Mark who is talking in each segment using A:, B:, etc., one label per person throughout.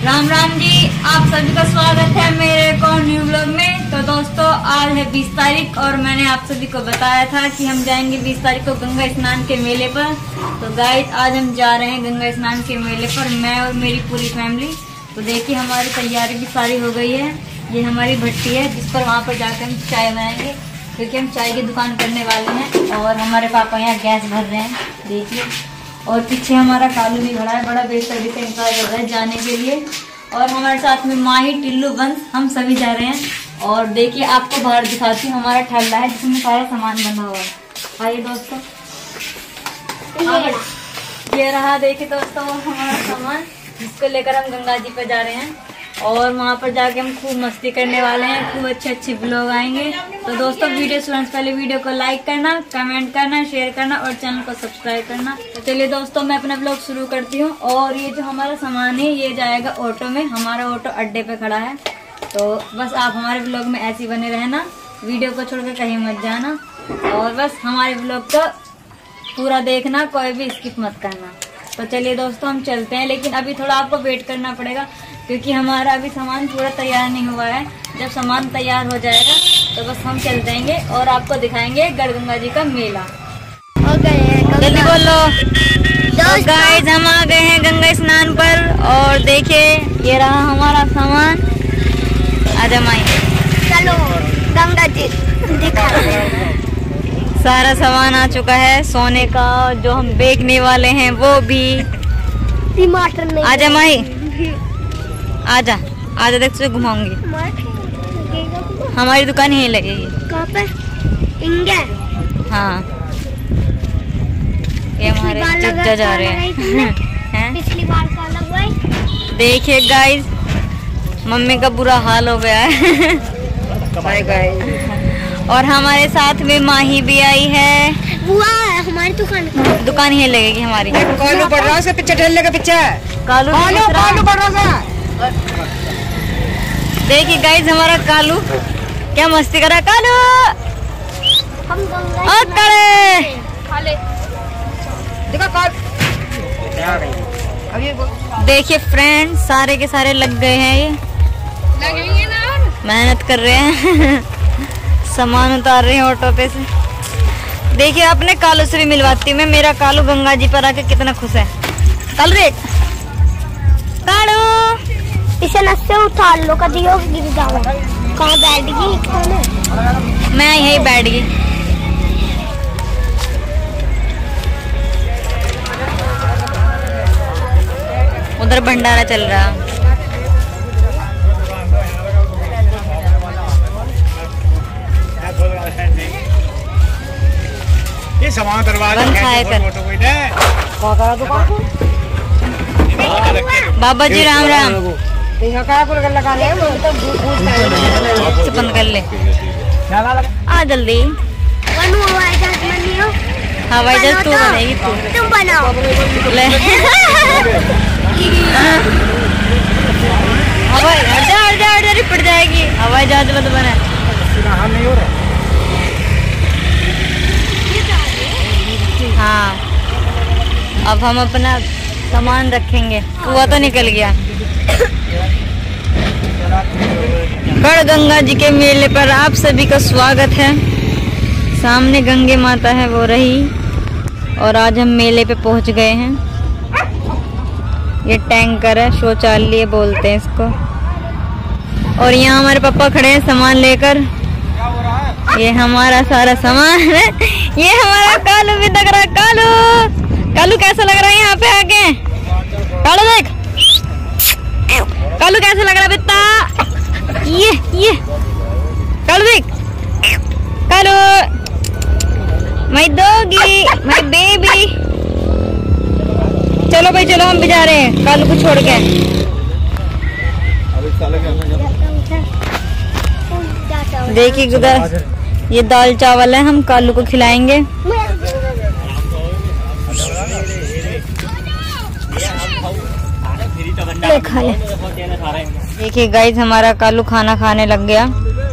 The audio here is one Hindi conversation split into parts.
A: राम राम जी, आप सभी का स्वागत है मेरे एक और न्यू ब्लॉग में। तो दोस्तों, आज है 20 तारीख और मैंने आप सभी को बताया था कि हम जाएंगे 20 तारीख को गंगा स्नान के मेले पर। तो गाइस, आज हम जा रहे हैं गंगा स्नान के मेले पर, मैं और मेरी पूरी फैमिली। तो देखिए, हमारी तैयारी भी सारी हो गई है। ये हमारी भट्टी है जिस पर वहाँ पर जाकर हम चाय बनाएंगे, क्योंकि हम चाय की दुकान करने वाले हैं। और हमारे पापा यहाँ गैस भर रहे हैं, देखिए। और पीछे हमारा कालू भी खड़ा है, बड़ा बेसब्री से इंतजार कर रहा है जाने के लिए। और हमारे साथ में माही, टिल्लू, बंस, हम सभी जा रहे हैं। और देखिए, आपको बाहर दिखाती हूँ, हमारा ठल्ला है जिसमें सारा सामान बना हुआ है। आइए दोस्तों, ये रहा। देखिए दोस्तों, हमारा सामान जिसको लेकर हम गंगा जी पे जा रहे हैं। और वहाँ पर जाके हम खूब मस्ती करने वाले हैं, खूब अच्छे अच्छे ब्लॉग आएंगे। तो दोस्तों, वीडियो शुरू से पहले वीडियो को लाइक करना, कमेंट करना, शेयर करना और चैनल को सब्सक्राइब करना। तो चलिए दोस्तों, मैं अपना ब्लॉग शुरू करती हूँ। और ये जो हमारा सामान है, ये जाएगा ऑटो में। हमारा ऑटो अड्डे पे खड़ा है। तो बस आप हमारे ब्लॉग में ऐसे ही बने रहना, वीडियो को छोड़कर कहीं मत जाना। और बस हमारे ब्लॉग को पूरा देखना, कोई भी स्किप मत करना। तो चलिए दोस्तों, हम चलते हैं। लेकिन अभी थोड़ा आपको वेट करना पड़ेगा, क्योंकि हमारा अभी सामान पूरा तैयार नहीं हुआ है। जब सामान तैयार हो जाएगा तो बस हम चल जाएंगे और आपको दिखाएंगे गढ़गंगा जी का मेला। जल्दी बोलो। तो गाइस, हम आ गए हैं गंगा स्नान पर। और देखिए, ये रहा हमारा सामान। आजा माई,
B: चलो गंगा जी दिखा।
A: सारा सामान आ चुका है, सोने का जो हम बेचने वाले हैं वो भी।
B: टमाटर नहीं।
A: आजा माही, आजा आजा, देख तुझे घुमाऊंगी। हमारी दुकान यहीं लगेगी।
B: कहाँ पे? इंडिया।
A: हाँ, ये हमारे जीजा जा रहे हैं।
B: पिछली बार का अलग हुआ।
A: देखिए गाइस, मम्मी का बुरा हाल हो गया है।
C: Bye guys.
A: और हमारे साथ में माही भी आई है।
B: बुआ है हमारी
A: दुकान यहीं लगेगी हमारी।
C: कालू बढ़ रहा है, पीछे ठेले के पीछे।
A: कालू
C: बढ़ रहा है।
A: देखिए गाइस, हमारा कालू क्या मस्ती कर रहा है। कालू,
B: हम गंगा
A: और करे देखिए फ्रेंड, सारे के सारे लग गए हैं। ये लगेंगे ना, मेहनत कर रहे हैं। सामान उतार रहे हैं ऑटो पे से। देखिए, अपने कालू से भी मिलवाती हूँ मैं। मेरा कालू गंगा जी पर आके कितना खुश है। कालू रे, कालू
B: इसे नस्से उतार लो, कभी हो गिर जाओ। कहाँ बैठ गई?
A: मैं यहीं बैठ गई। उधर भंडारा चल रहा।
D: ये सामान दरवाजा
A: बाबा जी राम राम। बंद कर ले, आ जल्दी। हवाई जहाज तू बनेगी,
B: तुम बनाओ।
A: ले हवाई हट जा, पड़ जाएगी। हवाई जहाज में तो बना। हाँ, अब हम अपना सामान रखेंगे। कुआं तो निकल गया। गढ़गंगा जी के मेले पर आप सभी का स्वागत है। सामने गंगे माता है, वो रही। और आज हम मेले पे पहुंच गए हैं। ये टैंकर है, शौचालय बोलते हैं इसको। और यहाँ हमारे पापा खड़े हैं सामान लेकर। ये हमारा सारा सामान है। ये हमारा कालू भी लग रहा है। कालू, कालू कैसा लग रहा है यहाँ पे आके? कालू देख, कालू कैसा लग रहा है बेटा? ये कालू देख, Kalu my doggy, my baby. चलो भाई, चलो, हम भी जा रहे हैं कालू को छोड़ के। देखिए उधर ये दाल चावल है, हम कालू को खिलाएंगे। खा ले। देखिए गाइस, हमारा कालू खाना खाने लग गया।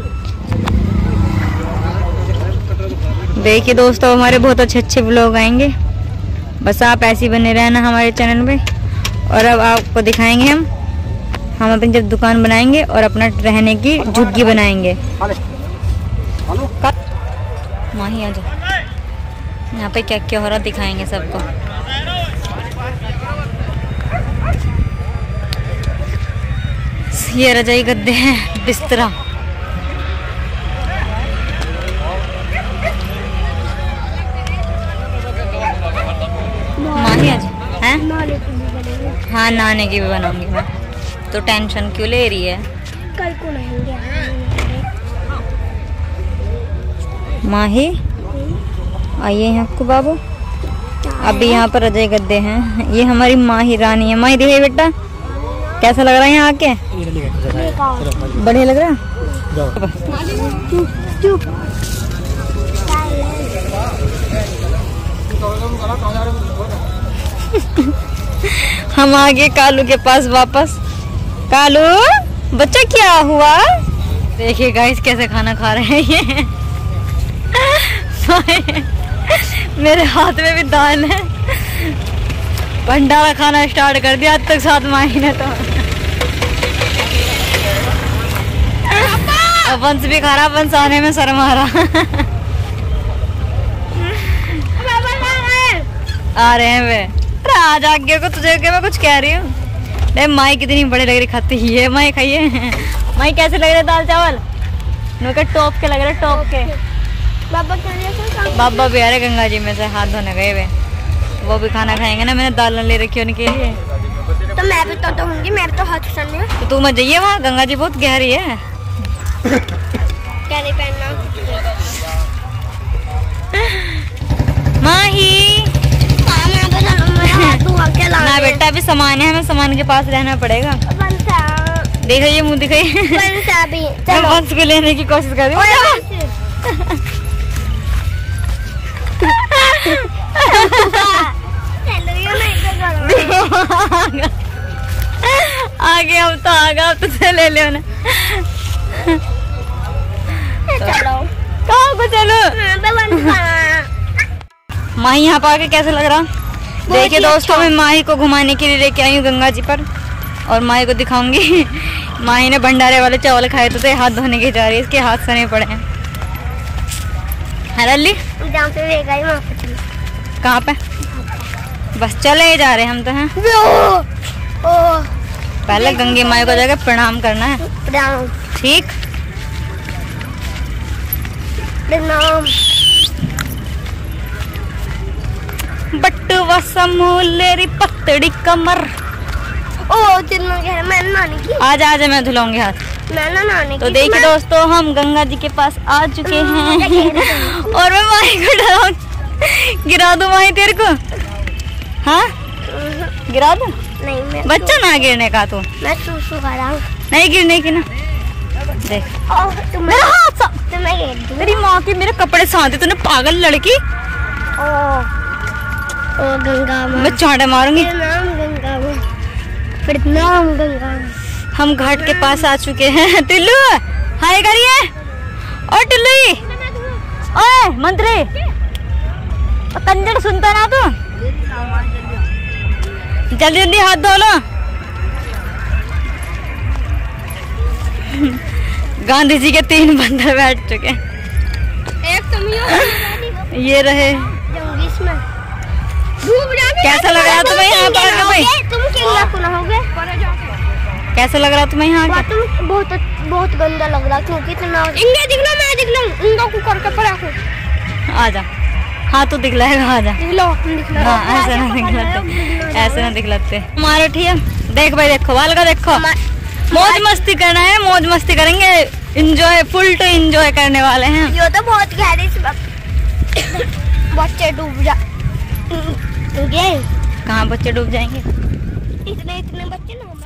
A: देखिए दोस्तों, हमारे बहुत अच्छे अच्छे व्लॉग आएंगे। बस आप ऐसे ही बने रहना हमारे चैनल पे। और अब आपको दिखाएंगे हम हम अपनी जब दुकान बनाएंगे और अपना रहने की झुग्गी बनाएंगे। माही आ जाओ, यहाँ पे क्या क्या हो रहा दिखाएंगे सबको। ये रजाई गद्दे हैं, बिस्तरा। माही आज हैं? हाँ नहाने की भी बनाऊंगी मैं, तो टेंशन क्यों ले रही है?
B: कल को नहाएंगे।
A: माही आइए यहाँ को बाबू। अभी यहाँ पर रजाई गद्दे हैं, ये हमारी माही रानी है। माही दिखाई बेटा, कैसा लग रहा है यहाँ आके? बढ़िया लग रहा है। हम आ गए कालू के पास वापस। कालू बच्चा क्या हुआ? देखिए गाइस कैसे खाना खा रहे हैं ये। मेरे हाथ में भी दाल है। भंडारा खाना स्टार्ट कर दिया आज तक साथ माही ने। तो अब वंश भी खा रहा, वंश आने में शर्म आ रहा। आ रहे हैं वे। आज आगे को तुझे के मैं कुछ कह रही हूँ। अरे माई कितनी बड़ी लग रही खाती है माई, खाइए। माई कैसे लग रहे दाल चावल? नुके टॉप के लग रहे, टॉप के। बाबा भी आ रहे गंगा जी में से हाथ धोने गए वे, वो भी खाना खाएंगे ना। मैंने दाल ले रखी उनके लिए।
B: तो मैं भी तो होंगी, मैं भी तो हाथ संने।
A: तो तू मत जाइए वहाँ, गंगा जी बहुत गहरी है।
B: क्या नहीं पहनना?
A: माही ना बेटा, अभी सामान है, हमें सामान के पास रहना पड़ेगा। देखो ये मुँह दिखाई। वंश को लेने की कोशिश कर रही हूँ। आगे हम तो आगे, अब तुझे ले ले ना।
B: चलो
A: कहाँ को चलो? माही यहाँ पर आके कैसे लग रहा? देखिए दोस्तों, मैं माही को घुमाने के लिए लेके आई हूँ गंगा जी पर, और माही को दिखाऊंगी। माही ने भंडारे वाले चावल खाए तो हाथ धोने के जा रही है, इसके हाथ सने पड़े हैं। हरली कहाँ पे? बस चले जा रहे हम तो हैं। पहले गंगे माई को जाकर प्रणाम करना है। ठीक।
B: प्रणाम।
A: बटुआ समूलेरी पतड़ी कमर।
B: ओ मैं नानी की।
A: आज आज मैं धुलाऊंगी हाथ।
B: मैं ना नानी की।
A: तो देखिए दोस्तों, हम गंगा जी के पास आ चुके हैं। और मैं माही को डराऊं, गिरा दूं माही तेरे को? हाँ गिरा दूं?
B: नहीं मैं
A: बच्चा ना गिरने का। तू
B: मैं सूसू कर रहा हूँ।
A: नहीं गिरने की ना। देख मेरा हाथ सा। तेरी माँ की मेरे कपड़े साथ, तूने पागल लड़की।
B: ओ गंगा माँ,
A: मैं चांटे मारूंगी।
B: प्रणाम गंगा माँ, प्रणाम गंगा माँ।
A: हम घाट के पास आ चुके हैं। टिल्लू हाय करिए। ओ टिल्लू, ओए मंत्री, कन्नड़ सुनता ना तू? जल्दी जल्दी हाथ धो लो। गांधी जी के 3 बंदर बैठ चुके।
B: एक तुम
A: ये रहे। कैसा लग रहा तुम्हें यहाँ पर आके भाई?
B: तुम किंगा को नहाओगे?
A: कैसा लग रहा तुम्हें यहाँ आके?
B: तुम बहुत गंदा लग रहा, क्योंकि इतना इंगे दिखना, मैं दिखना इंगा को करके पड़ा को।
A: आजा, हाँ तू दिखलाएगा, आजा।
B: दिखलो, हम दिखला।
A: हाँ ऐसे ना दिखलाते, ऐसे ना दिखलाते। हमारे ठीक है। देख भाई, देखो बाल का देखो। मौज मस्ती करना है, मौज मस्ती करेंगे। इंजॉय, फुल टू इंजॉय करने वाले हैं।
B: ये तो बहुत गहरी बच्चे डूब जा।
A: कहाँ बच्चे डूब जाएंगे?
B: इतने बच्चे ना